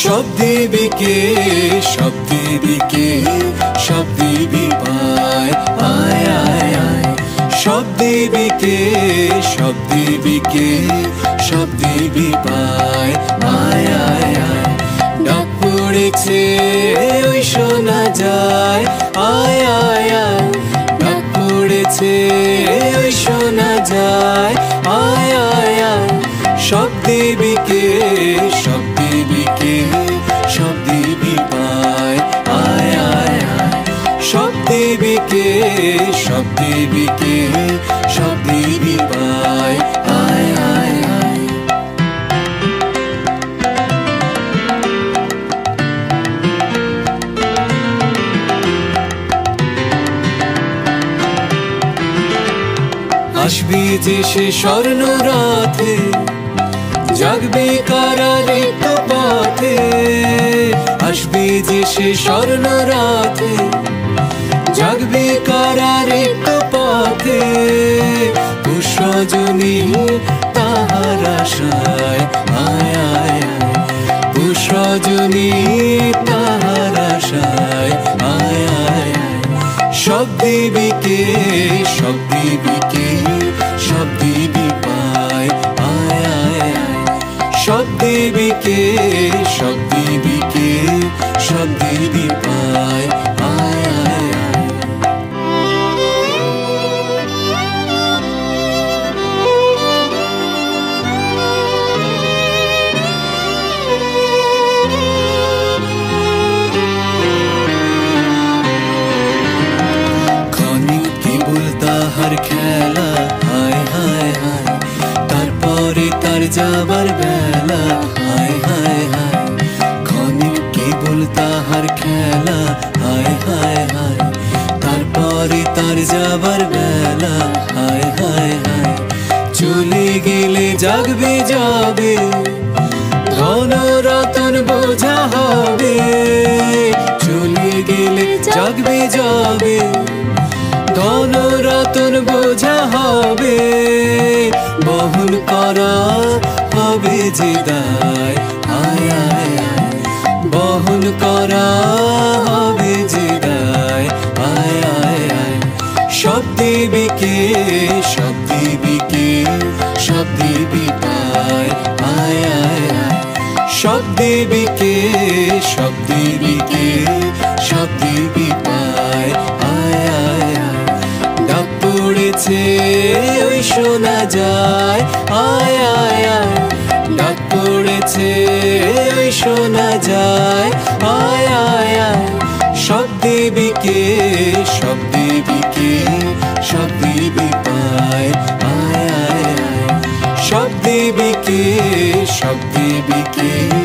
সব দেবীকে সব দেবীকে সব দেবী পায় আয় আয় আয় সব দেবীকে সব দেবীকে সব দেবী পায় আয় আয় আয় ডাক পড়েছে ওই শোনা যায় আয় আয় আয় ডাক পড়েছে ওই শোনা যায় আয় আয় আয় সব দেবীকে সব দেবীকে সব দেবী পায় আয় আয় আয় সব দেবীকে সব দেবীকে সব দেবী পায় আয় আয় আয় আসবে যে সে স্বর্ণ রাতে জাগবে কারা রিক্ত পথে আসবে যে সে স্বর্ণ রাতে জাগবে কারা রিক্ত পথে পুষ্পজনী তাহার আশায় আয় আয় আয় পুষ্পজনী তাহার আশায় আয় আয় আয় সব দেবীকে সব দেবীকে সব দেবী পায় আয় আয় আয় সব দেবীকে সব দেবীকে সব দেবী পায় আয় আয় আয় ক্ষণিক কেবল তাহার খেলা হায় হায় হায় তারপরে তার যাবার বেলা হায় হায় হায় ক্ষণিক কেবল তাহার খেলা হায় হায় হায় তারপরে তার যাবার বেলা হায় হায় হায় চলে গেলে জাগবে যাবে ধন রতন বোঝা হবে চলে গেলে জাগবে যাবে ধন রতন বোঝা হবে বহন করা হবে যে দায় আয় আয় আয় বহন করা হবে যে দায় আয় আয় আয় সব দেবীকে সব দেবীকে সব দেবী পায় আয় আয় আয় সব দেবীকে সব দেবীকে সব দেবী পায় আয় আয় আয় ডাক পড়েছে ওই শোনা যায় আয় আয় আয় ডাক পড়েছে ওই শোনা যায় আয় আয় আয় সব দেবীকে সব দেবীকে সব দেবী পায় আয় আয় আয় সব দেবীকে সব দেবীকে